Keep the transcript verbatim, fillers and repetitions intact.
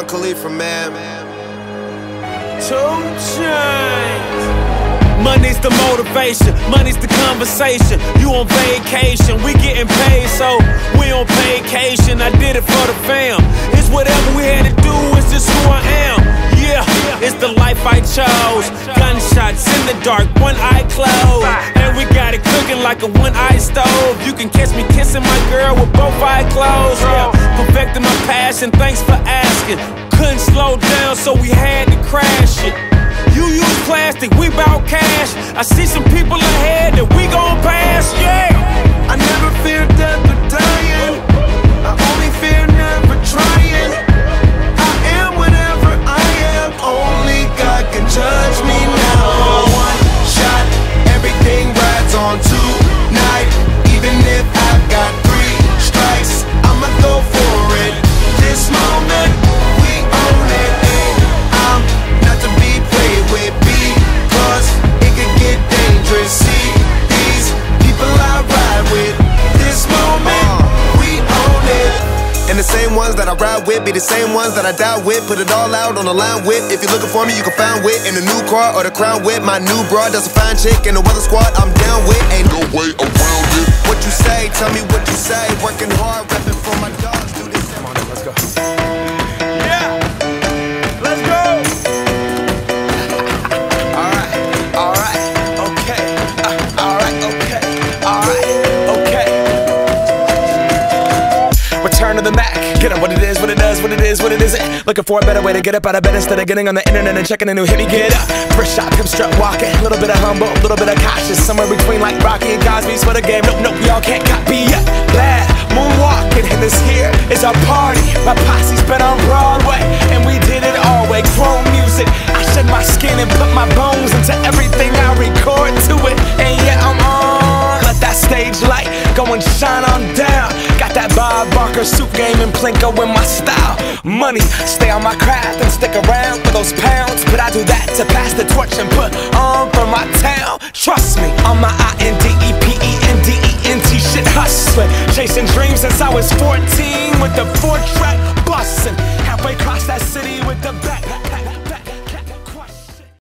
Khalifa, man. Two chains. Money's the motivation, money's the conversation. You on vacation, we getting paid, so we on vacation. I did it for the fam. It's whatever we had to do, it's just who I am. Yeah, it's the life I chose. Gunshots in the dark, one eye closed, and we got it cooking like a one-eye stove. You can catch me kissing my girl with both eyes closed. Yeah, perfecting my passion, thanks for asking. Couldn't slow down, so we had to crash it. You use plastic, we bout cash. I see some people ahead that we gon' pass, yeah. I never fear death or dying. I only fear never trying. I am whatever I am. Only God can judge me now. One shot, everything rides on tonight. Even if I've got three strikes, I'ma go for it. This moment, we own it. I'm not to be played with, because it could get dangerous. See these people I ride with. This moment, we own it. And the same ones that I ride with be the same ones that I die with. Put it all out on the line with. If you're looking for me, you can find wit in the new car or the crown with. My new broad, that's a fine chick, and the weather squad I'm down with. Ain't no way around it. What you say, tell me what you say. Working hard, rapping for my dogs. Do this. Come on, let's go. Yeah, let's go. Alright, alright, okay. Uh, alright, okay. Alright, okay. Return to the Mac, get up what it is, what it does, what it is, what it isn't. Looking for a better way to get up out of bed instead of getting on the internet and checking a new hit. Me get up, first shot, hip strut walking. A little bit of humble, a little bit of cautious. Somewhere between like Rocky and Cosby's for the game. Nope, nope, y'all can't copy yet. Bad moonwalking, and this here is our party. My posse's been on Broadway, and we did it all way. Chrome music, I shed my skin and put my bones into everything I record to it. And yeah, I'm on. Let that stage light go and shine on down. Got that Bob Barker suit game and Plinko in my style. Money, stay on my craft and stick around for those pounds. But I do that to pass the torch and put on for my town. Trust me, on my I N D E P E N D E N T shit hustling. Chasing dreams since I was fourteen with the four track bustin'.